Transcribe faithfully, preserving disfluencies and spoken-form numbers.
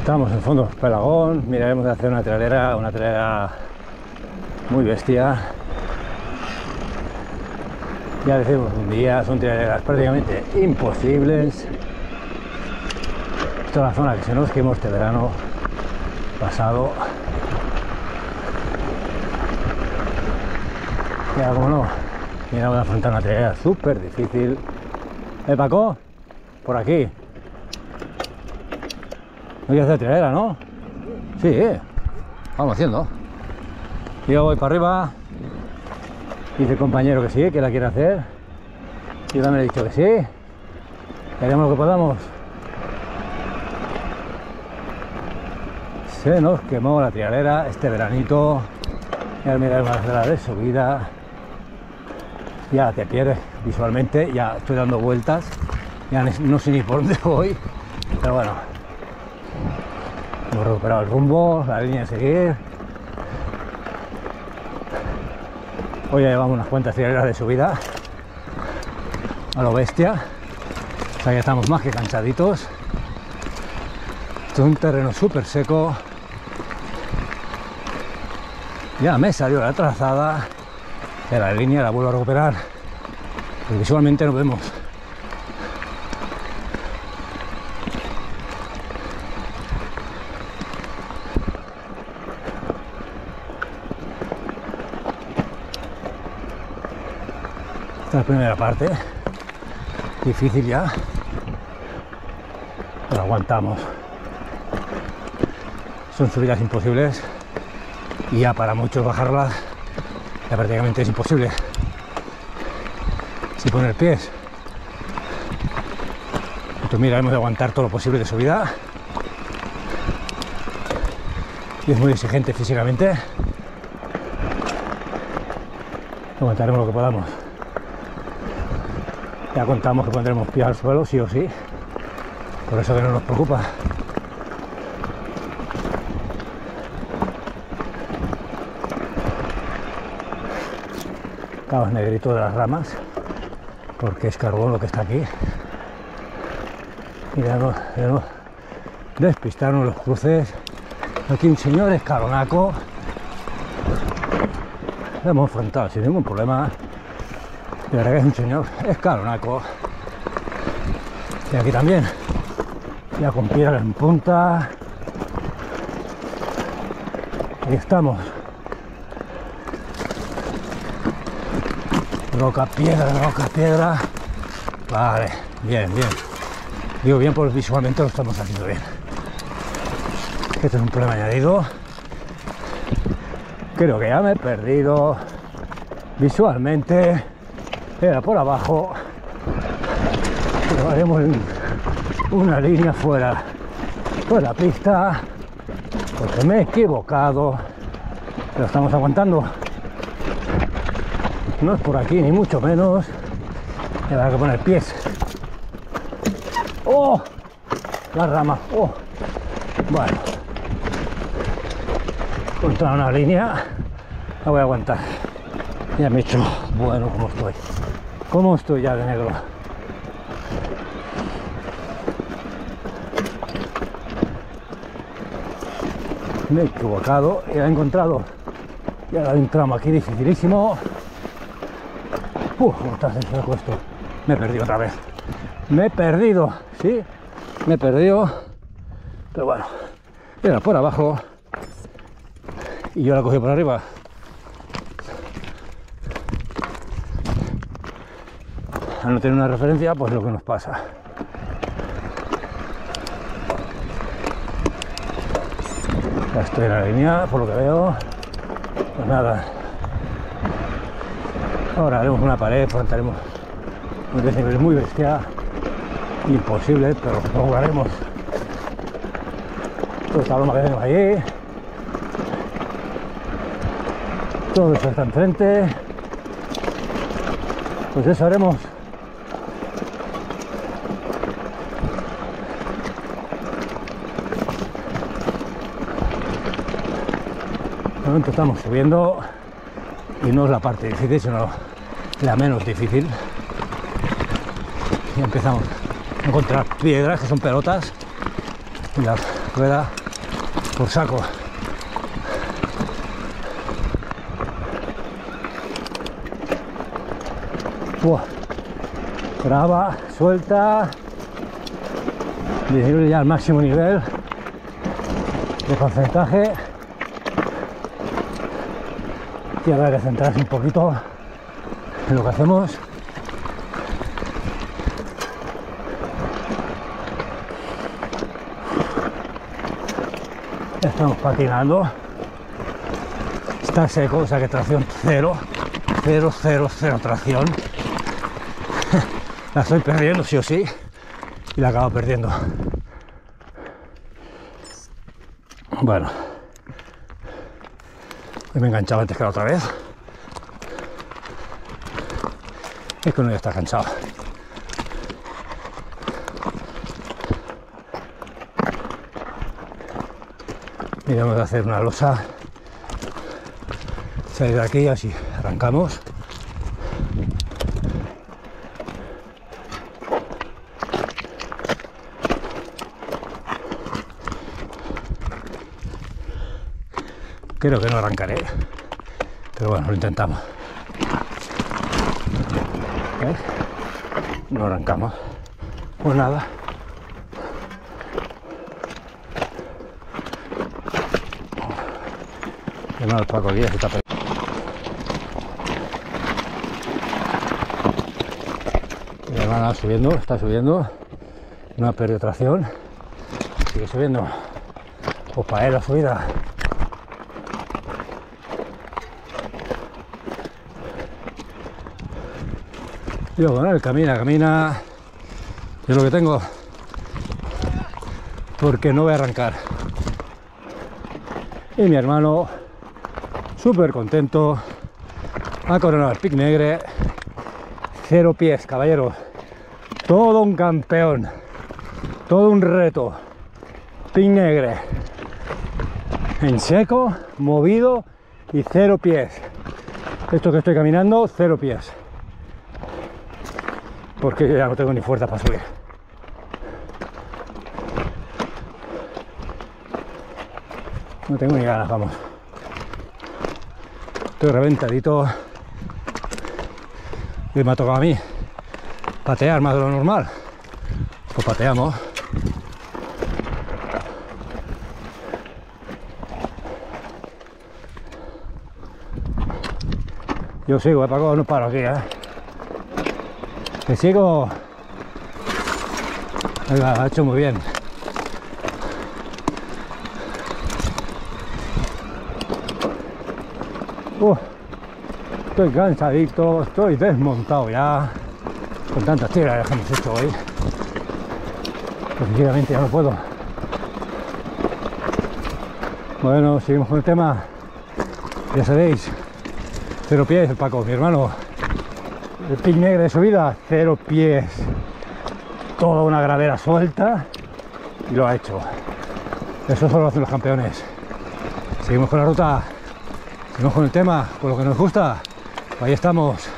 Estamos en fondo Pelagón, miraremos de hacer una trailera, una trailera muy bestia. Ya decimos un día, son traileras prácticamente imposibles. Esta es la zona que se nos quemó este verano pasado. Ya como no, mira, voy a afrontar una trailera súper difícil. ¿Eh, Paco? Por aquí. No hay que hacer trailera, ¿no? Sí, eh. Vamos haciendo. Yo voy para arriba. Dice el compañero que sí, que la quiere hacer. Yo también he dicho que sí. Que haremos lo que podamos. Se nos quemó la trialera este veranito. Y ahora mirar una acera de subida. Ya te pierdes visualmente. Ya estoy dando vueltas. Ya no sé ni por dónde voy. Pero bueno. Hemos recuperado el rumbo, la línea de seguir. Hoy ya llevamos unas cuantas trialeras de subida a lo bestia, o sea que estamos más que cansaditos. Esto es un terreno súper seco. Ya me salió la trazada de la línea, la vuelvo a recuperar, porque visualmente nos vemos. Esta es la primera parte, difícil ya, pero aguantamos. Son subidas imposibles y ya para muchos bajarlas ya prácticamente es imposible. Si poner pies, entonces mira, hemos de aguantar todo lo posible de subida y es muy exigente físicamente. Aguantaremos lo que podamos. Ya contamos que pondremos pie al suelo, sí o sí, por eso que no nos preocupa. Caos negrito de las ramas, porque es carbón lo que está aquí. Y debemos, debemos despistarnos los cruces. Aquí un señor escalonaco. Lo hemos afrontado sin ningún problema. De verdad que es un señor escalonaco. Y aquí también, ya con piedra en punta. Ahí estamos. Roca, piedra, roca, piedra. Vale, bien, bien. Digo bien porque visualmente lo estamos haciendo bien. Este es un problema añadido. Creo que ya me he perdido visualmente. Era por abajo, pero haremos una línea fuera de la pista, porque me he equivocado, pero estamos aguantando. No es por aquí, ni mucho menos. Y habrá que poner pies. ¡Oh! La rama. ¡Oh! Bueno. Contra una línea, la voy a aguantar. Ya me he hecho bueno como estoy. ¿Cómo estoy ya de negro? Me he equivocado y he encontrado. Y ahora hay un tramo aquí dificilísimo. Uf, ¿cómo está seco esto? Me he perdido otra vez. Me he perdido, sí, me he perdido. Pero bueno, era por abajo y yo la cogí por arriba. Al no tener una referencia, pues lo que nos pasa. Ya estoy en la línea, por lo que veo. Pues nada. Ahora haremos una pared, plantaremos un desnivel muy bestia. Imposible, pero lo jugaremos. Toda esta loma que tenemos ahí. Todo eso está enfrente. Pues eso haremos. De momento estamos subiendo y no es la parte difícil, sino la menos difícil. Y empezamos a encontrar piedras que son pelotas y la rueda por saco. Buah. Graba, suelta, disminuye ya al máximo nivel de porcentaje y habrá que centrarse un poquito en lo que hacemos. Ya estamos patinando, está seco, o sea que tracción cero, cero, cero, cero tracción. La estoy perdiendo sí o sí y la acabo perdiendo. Bueno, hoy me he enganchado antes que la otra vez. Es que uno ya está cansado. Y vamos a hacer una losa, salir de aquí, así arrancamos. Creo que no arrancaré, pero bueno, lo intentamos. ¿Ves? No arrancamos. Pues nada. Llamar al Paco Díaz que está pe... Mi hermana subiendo, está subiendo. No ha perdido tracción. Sigue subiendo. Pues para él la subida. Yo, bueno, él camina, camina. Yo lo que tengo. Porque no voy a arrancar. Y mi hermano, súper contento, ha coronado el Pic Negre. Cero pies, caballeros. Todo un campeón. Todo un reto. Pic Negre. En seco, movido y cero pies. Esto que estoy caminando, cero pies. Porque yo ya no tengo ni fuerza para subir. No tengo ni ganas, vamos. Estoy reventadito. Y me ha tocado a mí patear más de lo normal. Pues pateamos. Yo sigo, eh, Paco, no paro aquí, eh. Que sigo. Venga, lo ha hecho muy bien. Uh, estoy cansadito, estoy desmontado ya con tantas tiras que hemos hecho hoy. Pues sinceramente ya no puedo. Bueno, seguimos con el tema. Ya sabéis, cero pies, el Paco, mi hermano. El Pic Negre de subida, cero pies. Toda una gradera suelta y lo ha hecho. Eso solo lo hacen los campeones. Seguimos con la ruta, seguimos con el tema, con lo que nos gusta. Ahí estamos.